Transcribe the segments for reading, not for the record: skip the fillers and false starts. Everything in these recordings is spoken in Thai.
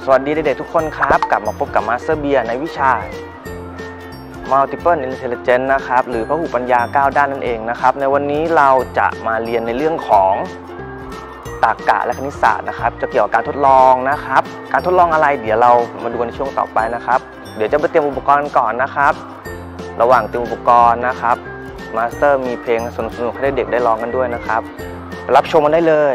สวัสดีเด็กๆทุกคนครับกลับมาพบกับมาสเตอร์เบียร์ในวิชา Multiple Intelligence นะครับหรือพหุปัญญา9ด้านนั่นเองนะครับในวันนี้เราจะมาเรียนในเรื่องของตรรกะและคณิตศาสตร์นะครับจะเกี่ยวกับการทดลองนะครับการทดลองอะไรเดี๋ยวเรามาดูในช่วงต่อไปนะครับเดี๋ยวจะไปเตรียมอุปกรณ์ก่อนนะครับระหว่างเตรียมอุปกรณ์นะครับมาสเตอร์มีเพลงสนุกๆให้เด็กๆได้ร้องกันด้วยนะครับไปรับชมกันได้เลย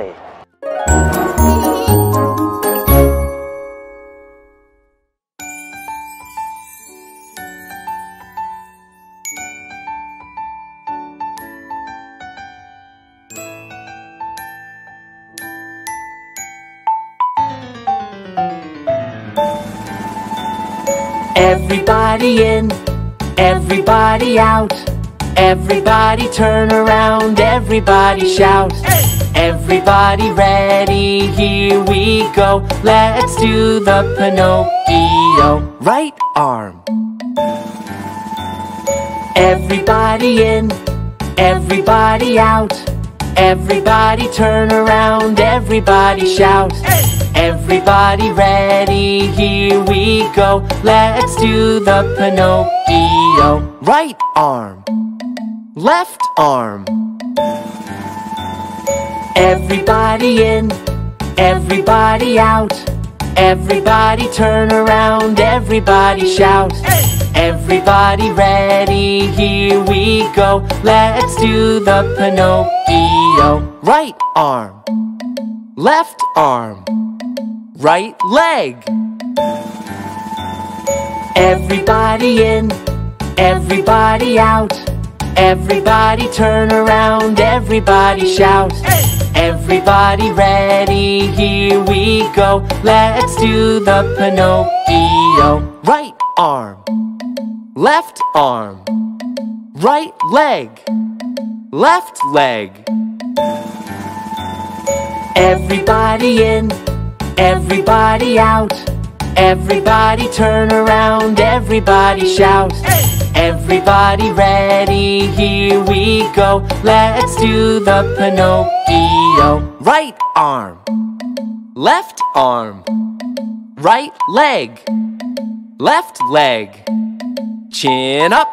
Everybody in, everybody out. Everybody turn around, everybody shout. Everybody ready, here we go. Let's do the Pinocchio. Right arm. Everybody in, everybody out. Everybody turn around, everybody shout. Everybody ready, here we go. Let's do the Pinocchio. Right arm, left arm. Everybody in, everybody out. Everybody turn around, everybody shout. Everybody ready, here we go. Let's do the Pinocchio. Right arm, left arm. Right leg. Everybody in, everybody out. Everybody turn around, everybody shout. Everybody ready, here we go. Let's do the Pinocchio. Right arm, left arm. Right leg, left leg. Everybody in, everybody out. Everybody turn around, everybody shout. Everybody ready, here we go. Let's do the Pinocchio. Right arm, left arm. Right leg, left leg. Chin up.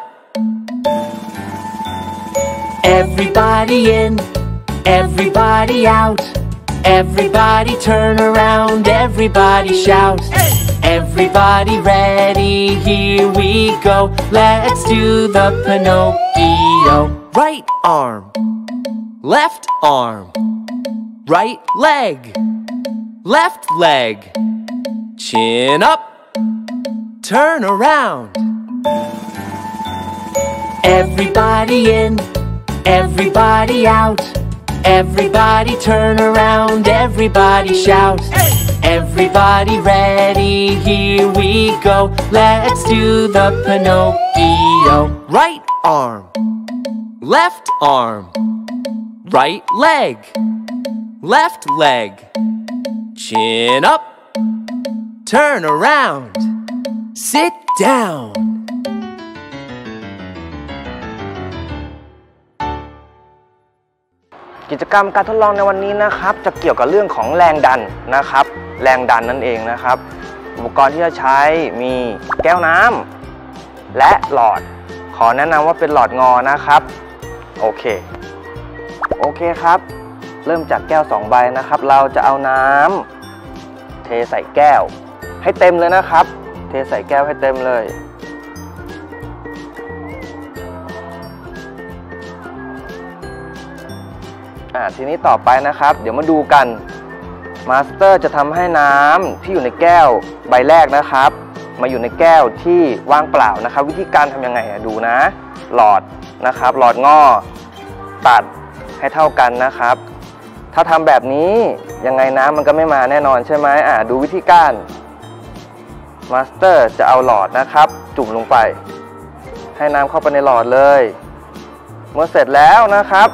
Everybody in, everybody out. Everybody turn around, everybody shout. Everybody ready, here we go. Let's do the Pinocchio. Right arm, left arm. Right leg, left leg. Chin up. Turn around. Everybody in, everybody out. Everybody turn around, everybody shout. Everybody ready, here we go. Let's do the Pinocchio. Right arm, left arm. Right leg, left leg. Chin up. Turn around. Sit down. กิจกรรมการทดลองในวันนี้นะครับจะเกี่ยวกับเรื่องของแรงดันนะครับแรงดันนั่นเองนะครับอุปกรณ์ที่จะใช้มีแก้วน้ำและหลอดขอแนะนำว่าเป็นหลอดงอนะครับโอเคครับเริ่มจากแก้ว2ใบนะครับเราจะเอาน้ำเทใส่แก้วให้เต็มเลยนะครับเทใส่แก้วให้เต็มเลยทีนี้ต่อไปนะครับเดี๋ยวมาดูกันมาสเตอร์จะทำให้น้ำที่อยู่ในแก้วใบแรกนะครับมาอยู่ในแก้วที่ว่างเปล่านะครับวิธีการทำยังไงดูนะหลอดนะครับหลอดงอตัดให้เท่ากันนะครับถ้าทำแบบนี้ยังไงน้ำมันก็ไม่มาแน่นอนใช่ไหมดูวิธีการมาสเตอร์จะเอาหลอดนะครับจุ่มลงไปให้น้ำเข้าไปในหลอดเลยเมื่อเสร็จแล้วนะครับ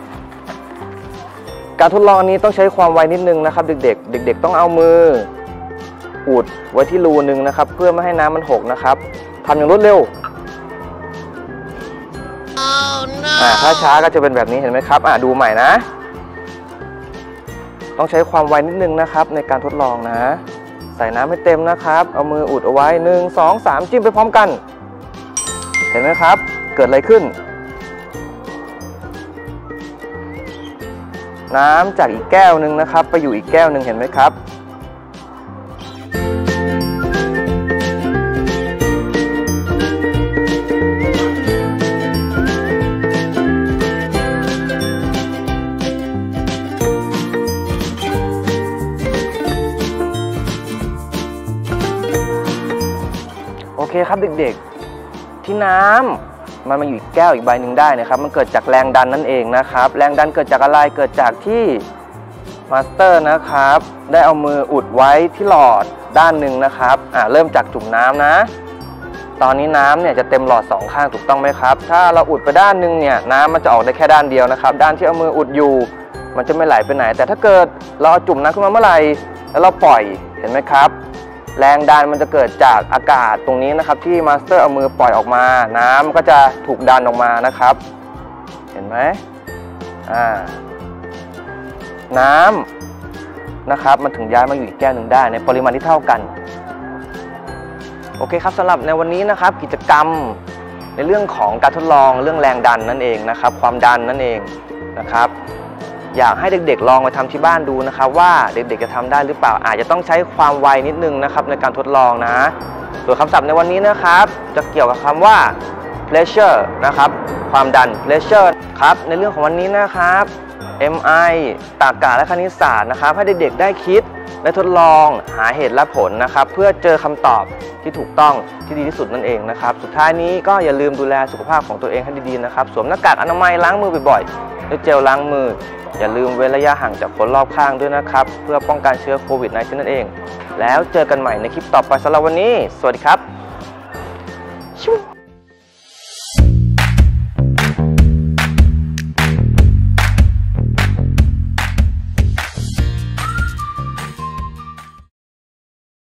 การทดลองนี้ต้องใช้ความไวนิดนึงนะครับเด็กๆต้องเอามืออุดไว้ที่รูนึงนะครับเพื่อไม่ให้น้ำมันหกนะครับทำอย่างรวดเร็ว ถ้าช้าก็จะเป็นแบบนี้เห็นไหมครับดูใหม่นะต้องใช้ความไวนิดนึงนะครับในการทดลองนะใส่ส่น้ำให้เต็มนะครับเอามืออุดเอาไว้1 2 3จิ้มไปพร้อมกันเห็นไหมครับเกิดอะไรขึ้นน้ำจากอีกแก้วหนึ่งนะครับไปอยู่อีกแก้วหนึ่งเห็นไหมครับโอเคครับเด็กๆที่น้ำมันมาอยู่แก้วอีกใบหนึ่งได้นะครับมันเกิดจากแรงดันนั่นเองนะครับแรงดันเกิดจากอะไรเกิดจากที่มาสเตอร์นะครับได้เอามืออุดไว้ที่หลอดด้านหนึ่งนะครับเริ่มจากจุ่มน้ำนะตอนนี้น้ำเนี่ยจะเต็มหลอด2ข้างถูกต้องไหมครับถ้าเราอุดไปด้านหนึ่งเนี่ยน้ำมันจะออกได้แค่ด้านเดียวนะครับด้านที่เอามืออุดอยู่มันจะไม่ไหลไปไหนแต่ถ้าเกิดเราจุ่มน้ำขึ้นมาเมื่อไหร่แล้วเราปล่อยเห็นไหมครับแรงดันมันจะเกิดจากอากาศตรงนี้นะครับที่มาสเตอร์เอามือปล่อยออกมาน้ำก็จะถูกดันออกมานะครับเห็นไหมน้ำนะครับมันถึงย้ายมาอยู่อีกแก้วหนึ่งได้ในปริมาณที่เท่ากันโอเคครับสำหรับในวันนี้นะครับกิจกรรมในเรื่องของการทดลองเรื่องแรงดันนั่นเองนะครับความดันนั่นเองนะครับอยากให้เด็กๆลองไปทำที่บ้านดูนะครับว่าเด็กๆจะทำได้หรือเปล่าอาจจะต้องใช้ความไวนิดนึงนะครับในการทดลองนะส่วนคำศัพท์ในวันนี้นะครับจะเกี่ยวกับคำว่า pressure นะครับความดัน pressure ครับในเรื่องของวันนี้นะครับ MI ตรรกะและคณิตศาสตร์นะครับให้เด็กๆได้คิดและทดลองหาเหตุและผลนะครับเพื่อเจอคำตอบที่ถูกต้องที่ดีที่สุดนั่นเองนะครับสุดท้ายนี้ก็อย่าลืมดูแลสุขภาพของตัวเองให้ดีๆนะครับสวมหน้ากากอนามัยล้างมือบ่อยๆด้วยเจลล้างมืออย่าลืมเว้นระยะห่างจากคนรอบข้างด้วยนะครับเพื่อป้องกันเชื้อโควิด -19 นั่นเองแล้วเจอกันใหม่ในคลิปต่อไปสำหรับวันนี้สวัสดีครับ